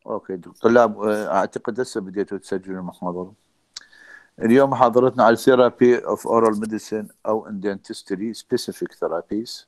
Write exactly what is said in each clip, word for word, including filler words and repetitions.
اوكي طلاب، آه، اعتقد هسه بديتوا تسجلوا المحاضرة. اليوم محاضرتنا على الثيرابي اوف اورال ميديسين او اندنتستري سبيسيفيك ثيرابيز.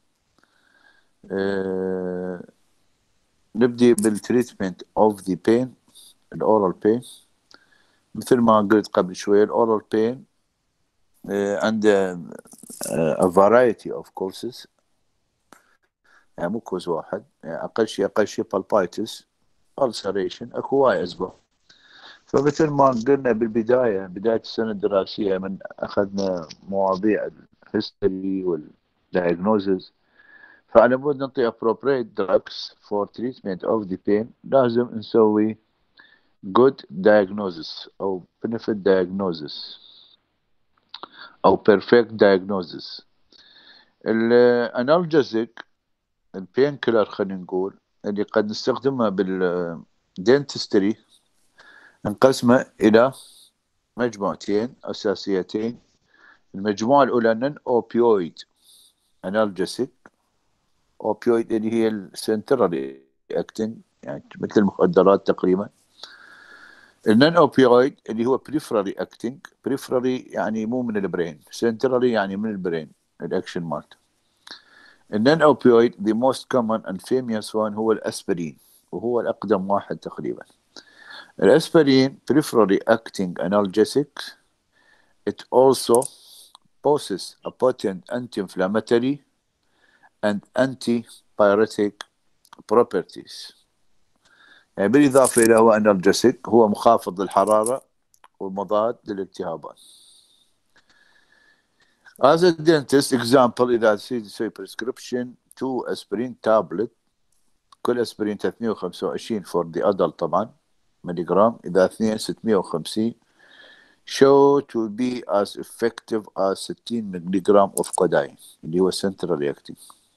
نبدي بالتريتمنت اوف ذا بين، الاورال بين. مثل ما قلت قبل شوية، الاورال بين عنده a variety of causes، يعني مو كوز واحد، يعني اقل شيء اقل شيء بالبايتس، ulceration، اكو هواي اسباب. فمثل ما قلنا بالبداية، بداية السنة الدراسية، من أخذنا مواضيع الهيستوري والدايجنوزز، فعلى مود نعطي appropriate drugs for treatment of the pain، لازم نسوي good diagnosis أو benefit diagnosis أو perfect diagnosis. الانالجيزك، البين كيلر، خلينا نقول اللي قد نستخدمها بالدنتستري، انقسمه إلى مجموعتين أساسيتين. المجموعة الأولى نون أوبيويد أنالجيسيك. أوبيويد اللي هي السنترالي أكتنج، يعني مثل المخدرات تقريبا. النون أوبيويد اللي هو بريفرالي أكتنج، بريفرالي يعني مو من البرين، سنترالي يعني من البرين الأكشن مالته. النون أوبيويد the most common and famous one هو الأسبرين، وهو الأقدم واحد تقريبا. الأسبرين peripherally acting analgesic. It also possesses a potent anti-inflammatory and antipyretic properties. يعني بالإضافة إلى هو analgesic، هو مخافض للحرارة ومضاد للالتهابات. As a dentist example، إذا تسوي prescription to aspirin tablet، كل أسبرين ثلاثمية وخمسة وعشرين for the adult طبعا ملي جرام، إذا اثنين ستمية وخمسين، show to be as effective as ستين ملي جرام of codeine اللي هو central reacting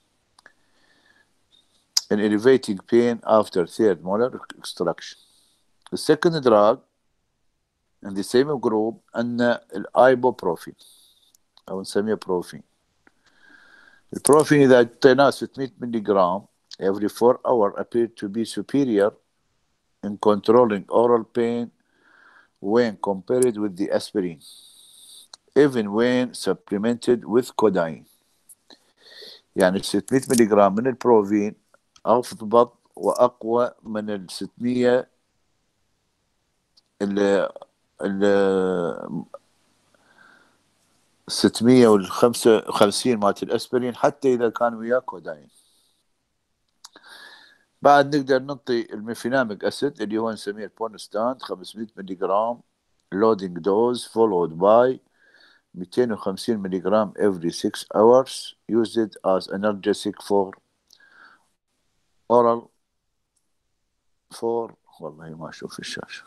in elevating pain after third molar extraction. The second drug in the same group أن الأيبوبروفين أو نسميه بروفين. البروفين إذا اعطيناه ستمية ملي جرام every four hours appeared to be superior in controlling oral pain when compared with the aspirin, even when supplemented with codeine. يعني ستمية ملي جرام من البروفين أضبط وأقوى من ال ستمية ال ال ستمية وخمسة وخمسين مالت الأسبرين، حتى إذا كان وياه كوداين. بعد نقدر نعطي الميفيناميك أسيد اللي هو نسميه البونستان خمسمية ملي جرام loading dose followed by مئتين وخمسين ملي جرام every six hours used as analgesic for oral for والله ما أشوف الشاشة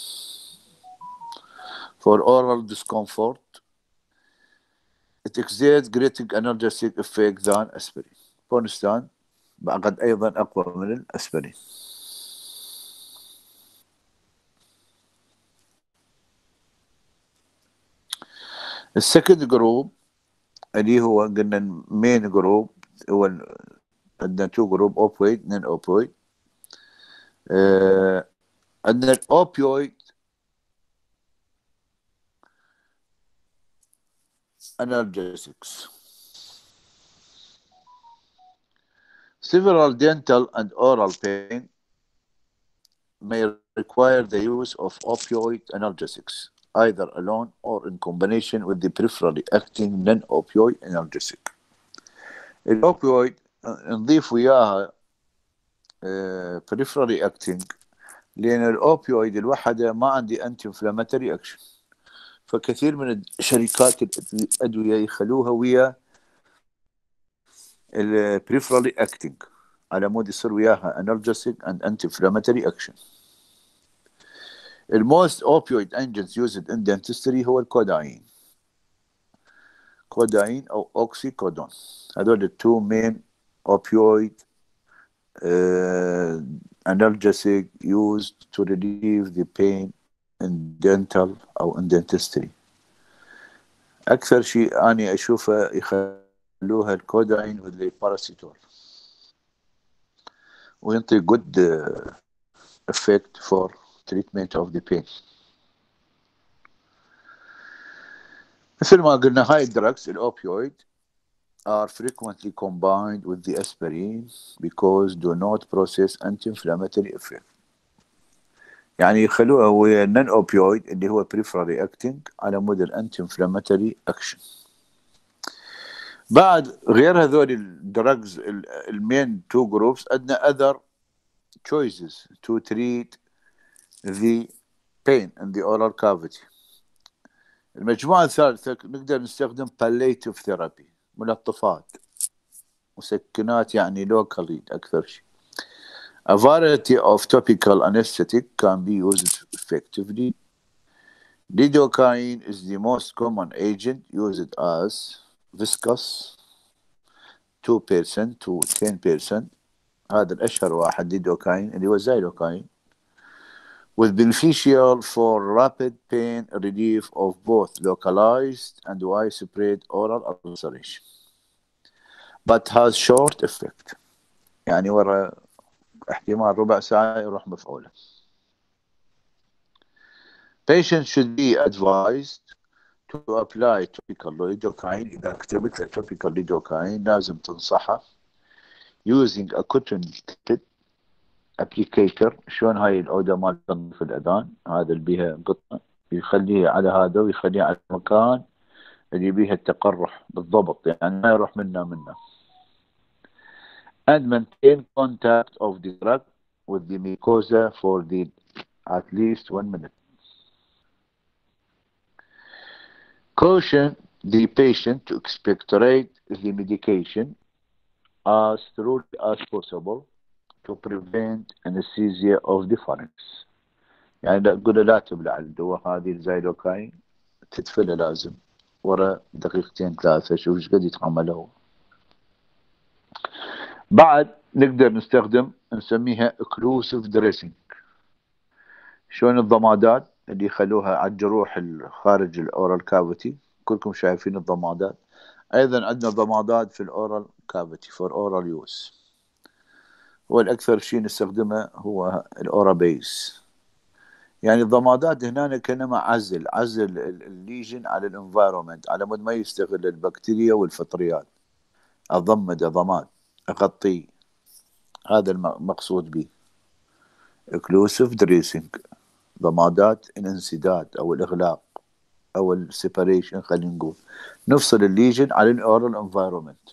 for oral discomfort. It exerts greater analgesic effect than aspirin. بونستان بعد أيضا أقوى من الأسبرين. السكند جروب اللي هو قلنا المين جروب، هو عندنا تو جروب، اوبويد نون اوبويد. آه عندنا الاوبيويد analgesics. Several dental and oral pain may require the use of opioid analgesics either alone or in combination with the peripherally acting non-opioid analgesic. الاوبيويد نضيف وياها peripherally acting، لأن الأوبيويد الوحدة ما عندي أنتي انفلاماتوري أكشن، فكثير من شركات الأدوية يخلوها ويا البريفرالي أكتنج على مود يصير وياها أنالجيسيك أند أنتي انفلاماتوري أكشن. الموست أوبيويد أنجنز يوزد إن دنتستري هو الكوداين، كوداين أو أوكسيكودون. هذول التو مين أوبيويد uh, analgesic used to relieve the pain in dental أو in dentistry. أكثر شيء أنا أشوفه يخلوها الكوداين والباراسيتول، وينطي good effect for treatment of the pain. مثل ما قلنا هاي الدراكس الأوبيويد are frequently combined with the aspirin because do not process anti-inflammatory effect. يعني يخلوها ويا النون اوبيويد اللي هو peripherally acting على مود الانتي انفلاماتوري اكشن. بعد غير هذول الدراجز المين تو جروبس عندنا other choices to treat the pain in the oral cavity. المجموعة الثالثة نقدر نستخدم palliative therapy ملطفات مسكنات يعني locally أكثر شيء. A variety of topical anesthetic can be used effectively. Lidocaine is the most common agent used as viscous two percent to ten percent. هذا الأشهر واحد lidocaine اللي هو xylocaine, with beneficial for rapid pain relief of both localized and widespread oral ulceration, but has short effect. يعني ورا احتمال ربع ساعة يروح مفعولة. Patients should be advised to apply topical lidocaine. إذا كتبت له topical lidocaine لازم تنصحه using a cotton tip applicator. شلون هاي الأودة مال تنظيف الأذان هذا اللي بيها قطنة يخليه على هذا ويخليه على المكان اللي بيها التقرح بالضبط يعني ما يروح منا منا. And maintain contact of the drug with the mucosa for the at least one minute. Caution the patient to expectorate the medication as thoroughly as possible to prevent anesthesia of the pharynx. يعني لا تقول لا تبلع الدواء هذه الزايلوكاين تدفله لازم ورا دقيقتين ثلاثة شوف ايش قد يتعمل هو. بعد نقدر نستخدم نسميها occlusive dressing. شلون الضمادات اللي يخلوها على الجروح الخارج الاورال كافيتي كلكم شايفين الضمادات. ايضا عندنا ضمادات في الاورال كافيتي فور اورال يوز. والاكثر شيء نستخدمه هو الاورا بيس. يعني الضمادات هنا كانما عزل عزل الليجن على الانفايرومنت على مود ما يستغل البكتيريا والفطريات. اضمد ضماد اغطيه هذا المقصود به occlusive dressing. ضمادات الانسداد او الاغلاق او السيباريشن خلينا نقول نفصل الليجن على الاورال انفايرومنت.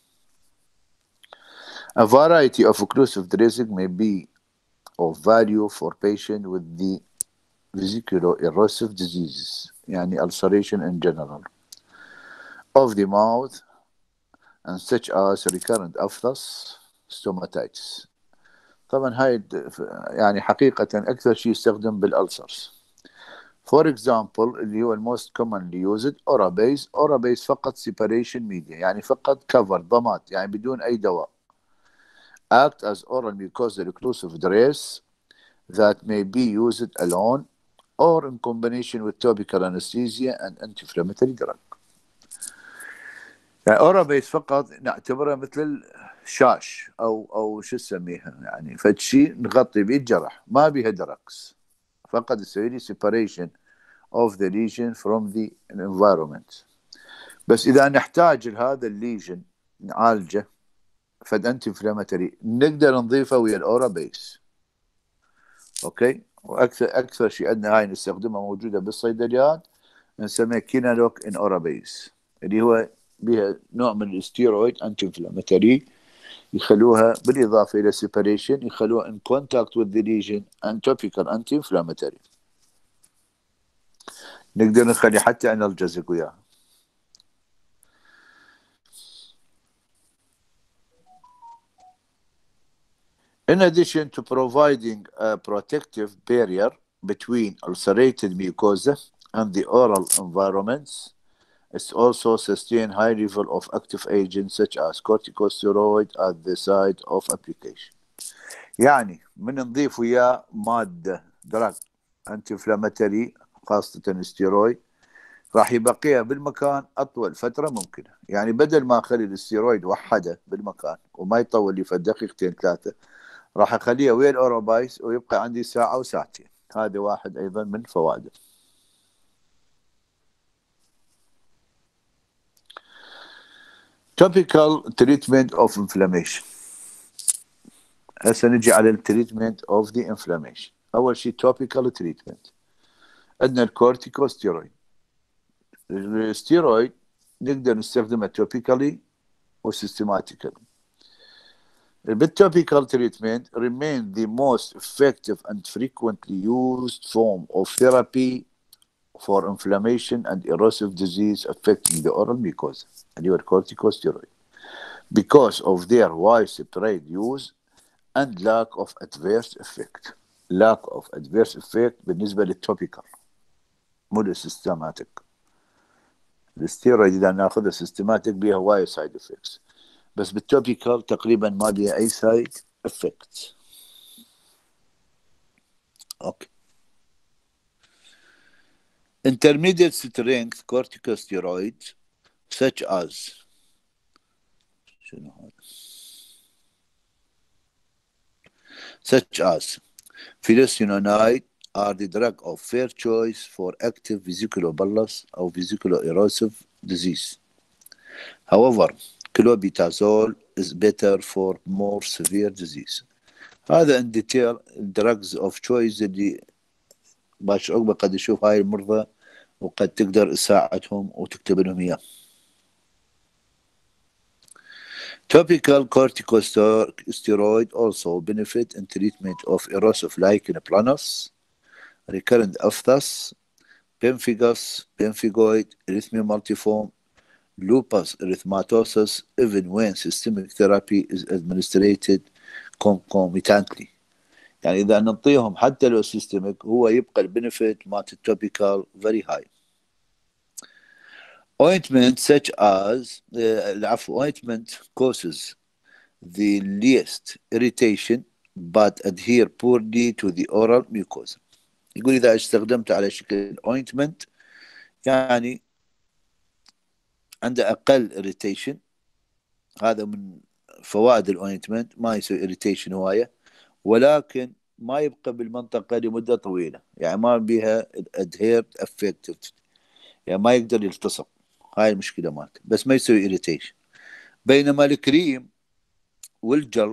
A variety of occlusive dressing may be of value for patients with the vesicular-erosive diseases يعني ulceration in general of the mouth and such as recurrent aphthous stomatitis. طبعا هاي يعني حقيقة أكثر شيء يستخدم بالألسرز. For example اللي هو most commonly used Orabase. Orabase فقط separation media يعني فقط cover ضماد يعني بدون أي دواء. Act as oral mucosal occlusive dress that may be used alone or in combination with topical anesthesia and anti-inflammatory drug. يعني Orabase فقط نعتبرها مثل الشاش أو أو شو نسميها يعني فشي نغطي به الجرح ما بيها دركس فقط يسوي لي separation of the lesion from the environment. بس إذا نحتاج لهذا الليجن نعالجه فد انتي انفلاماتوري نقدر نضيفه ويا الاورا بيس. اوكي. واكثر اكثر شيء عندنا هاي نستخدمها موجوده بالصيدليات نسميها كينالوك ان اورا بيس اللي هو بها نوع من الستيرويد انتي انفلاماتوري يخلوها بالاضافه الى سيباريشن يخلوها ان كونتاكت وذ ذا ليجن اند توبيكال انتي انفلاماتوري. نقدر نخلي حتى انالجيزك وياها. In addition to providing a protective barrier between ulcerated mucosa and the oral environments, it also sustains high level of active agents such as corticosteroid at the site of application. يعني من نضيف وياه مادة دراج انتي انفلاماتوري خاصة الستيرويد راح يبقيها بالمكان أطول فترة ممكنة. يعني بدل ما أخلي الستيرويد وحده بالمكان وما يطول لي في دقيقتين ثلاثة راح اخليه ويا الاورال بايس ويبقى عندي ساعه وساعتين. هذا واحد ايضا من فوائده. topical treatment of inflammation. هسه نجي على التريتمنت اوف ذا انفلاميشن. اول شيء topical treatment. عندنا الكورتيكوستيرويد. الستيرويد نقدر نستخدمه توبيكالي وسيستماتيكالي. بالتوبيكال treatment remain the most effective and frequently used form of therapy for inflammation and erosive disease affecting the oral mucosa, اللي هو الكورتيكوستيرويد, because of their widespread use and lack of adverse effect. lack of adverse effect بالنسبة للتوبيكال مو للسيستماتيك. الستيرويد إذا ناخذها سيستماتيك بيها وايد سايد افكتس، بس بالتوبيكال تقريبا ما بيها أي سايد افكت. اوكي. Intermediate strength corticosteroids such as شنو هذا؟ such as filocinonide are the drug of fair choice for active vesiculobullous or vesiculo-erosive disease. However, clobetazole is better for more severe disease. هذا in detail drugs of choice اللي باش عقبه قد يشوف هاي المرضى وقد تقدر تساعدهم وتكتب لهم اياه. Topical corticosteroid also benefit in treatment of erosive lichen planus, recurrent aphthous, pemphigus, pemphigoid, erythema multiforme, lupus erythematosus, even when systemic therapy is administered concomitantly. يعني إذا نعطيهم حتى لو systemic هو يبقى البنفيت مالت التوبيكال very high. Ointment such as العفو uh, ointment causes the least irritation but adhere poorly to the oral mucosa. يقول إذا استخدمت على شكل ointment يعني عنده أقل irritation. هذا من فوائد الاوينتمنت، ما يسوي irritation هواية، ولكن ما يبقى بالمنطقة لمدة طويلة، يعني ما بيها adhered effective، يعني ما يقدر يلتصق. هاي المشكلة مالته، بس ما يسوي irritation. بينما الكريم والجل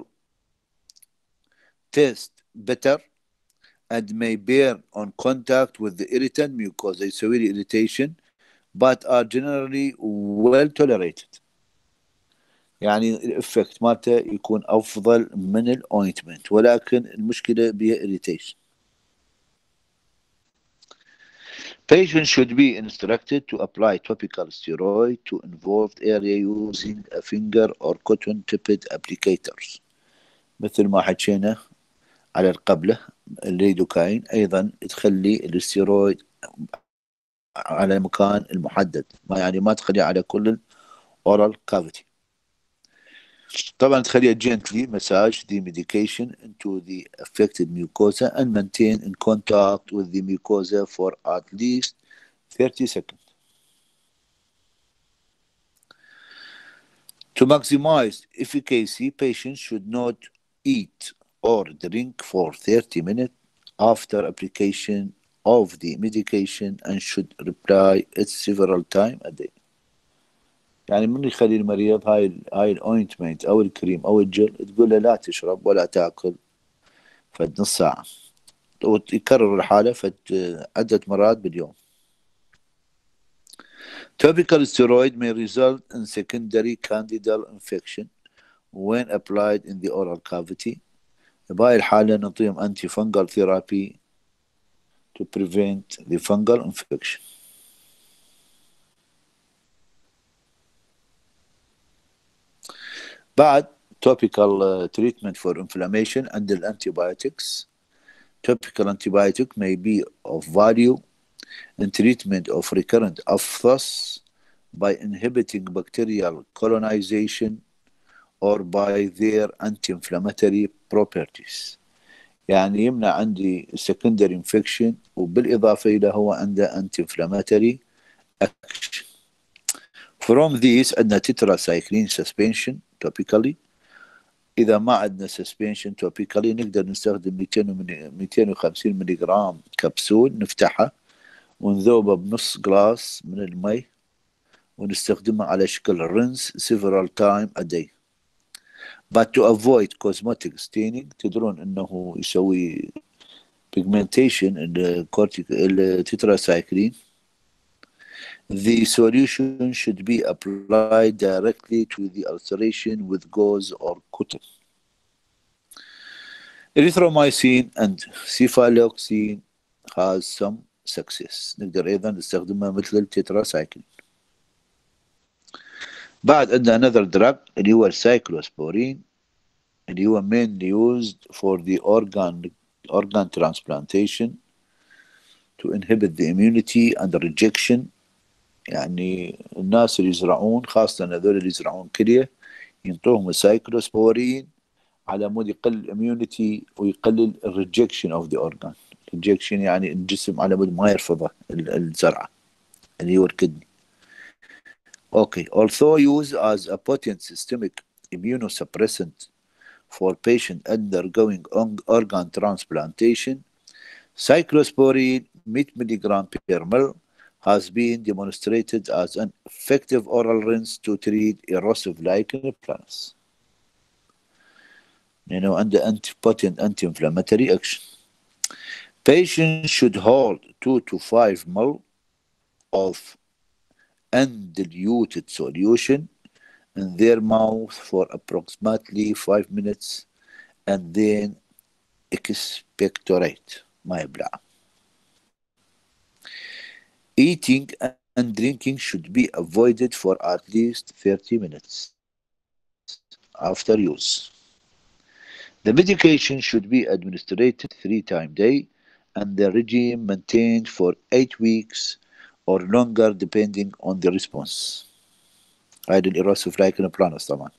taste better and may bear on contact with the irritant mucosa، يسوي لي irritation but are generally well tolerated. يعني الافكت مالته يكون افضل من الاوينتمنت، ولكن المشكله بها irritation. Patients should be instructed to apply topical steroid to involved area using a finger or cotton tipped applicators. مثل ما حكينا على القبله الليدوكاين، ايضا تخلي الستيرويد على المكان المحدد، ما يعني ما تخليه على كل الاورال كافيتي. طبعا تخليها gently massage the medication into the affected mucosa and maintain in contact with the mucosa for at least thirty seconds. To maximize efficacy, patients should not eat or drink for thirty minutes after application of the medication and should apply it several times a day. يعني من يخلي المريض هاي هاي الاوينتمنت او الكريم او الجل تقول له لا تشرب ولا تاكل فد نص ساعه، ويكرر الحاله فد عده مرات باليوم. Topical steroid may result in secondary candidal infection when applied in the oral cavity. بهاي الحاله نعطيهم anti fungal therapy to prevent the fungal infection. بعد topical uh, treatment for inflammation and the antibiotics. Topical antibiotic may be of value in treatment of recurrent aphthous by inhibiting bacterial colonization or by their anti-inflammatory properties. يعني يمنع عندي secondary infection وبالإضافة إلى هو عنده anti-inflammatory action. From these عندنا tetracycline suspension topically إذا ما عندنا سسبنشن توبيكالي نقدر نستخدم مئتين وخمسين ملي جرام كبسول، نفتحها ونذوبه بنص جلاس من المي ونستخدمه على شكل رنس several time a day. But to avoid cosmetic staining، تدرون انه يسوي pigmentation التتراسايكلين. The solution should be applied directly to the ulceration with gauze or cotton. Erythromycin and cephaloxime has some success. نقدر ايضا نستخدمها مثل التتراسايكلين. بعد عندنا another drug اللي هو السايكلوسبورين اللي هو mainly used for the organ organ transplantation to inhibit the immunity and the rejection. يعني الناس اللي يزرعون، خاصة هذول اللي يزرعون كلية، ينطوهم السايكلوسبورين على مود يقلل الاميونيتي ويقلل الريجكشن اوف ذا اورجان. ريجكشن يعني الجسم على مود ما يرفضه الزرعة اللي هو الكدني. Okay, although used as a potent systemic immunosuppressant for patients undergoing organ transplantation, cyclosporine one hundred milligrams per ml has been demonstrated as an effective oral rinse to treat erosive lichen planus. You know, and the anti-potent anti-inflammatory action. Patients should hold two to five milliliters of undiluted solution in their mouth for approximately five minutes and then expectorate. ما يبلع. Eating and drinking should be avoided for at least thirty minutes after use. The medication should be administered three times a day and the regime maintained for eight weeks or longer depending on the response. هذا الإيروسيف لايكن بلانوس طبعا.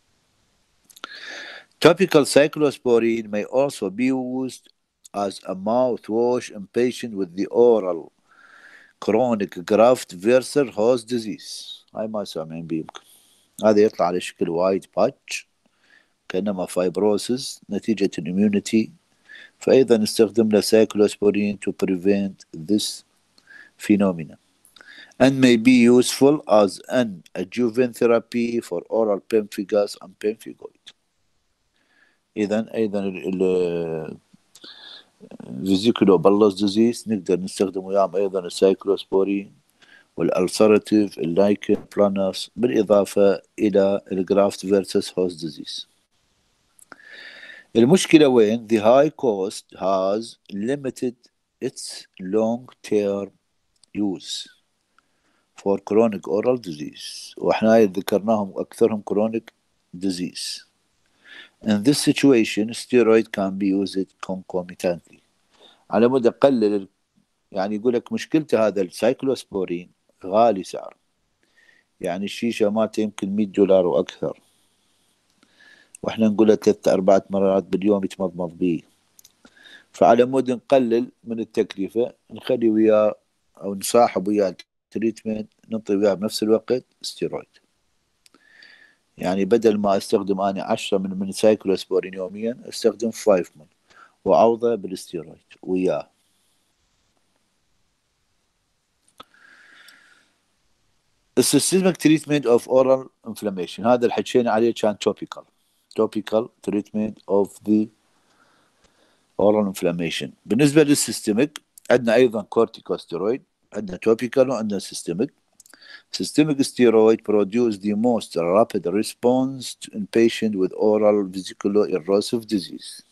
Topical cyclosporine may also be used as a mouthwash in patients with the oral chronic graft versus host disease. هاي ما سامعين بيه يمكن. هذا يطلع على شكل وايت باتش كأنما فايبروسيس نتيجة الاميونيتي، فأيضا نستخدم له cyclosporine to prevent this phenomenon and may be useful as an adjuvant therapy for oral pemphigus and pemphigoid. إذا أيضا ال vesiculobullous disease نقدر نستخدم وياهم أيضا السايكلوسبورين والألسراتيف اللايكن بلانوس بالإضافة إلى الجرافت versus host disease. المشكلة وين؟ The high cost has limited its long-term use for chronic oral disease، وإحنا ذكرناهم أكثرهم chronic disease. In this situation, steroid can be used concomitantly. على مدى قلل، يعني يقول لك مشكلته هذا السايكلوسبورين غالي سعر، يعني الشيشة مالته يمكن مئة دولار وأكثر، وإحنا نقول له ثلاثة أربعة مرات باليوم يتمضمض بيه. فعلى مود نقلل من التكلفة نخلي وياه أو نصاحب وياه التريتمنت، ننطي وياه بنفس الوقت ستيرويد. يعني بدل ما استخدم أنا عشرة من من سايكلوسبورين يوميا استخدم خمسة من وعوضه بالستيرويد وياه. السيستميك تريتمنت اوف اورال انفلاميشن هذا اللي حكينا عليه كان توبيكال. توبيكال تريتمنت اوف ذا اورال انفلاميشن. بالنسبه للسيستميك عندنا ايضا كورتيكوستيرويد، عندنا توبيكال وعندنا سيستميك. Systemic steroid produce the most rapid response in patients with oral vesicular erosive disease.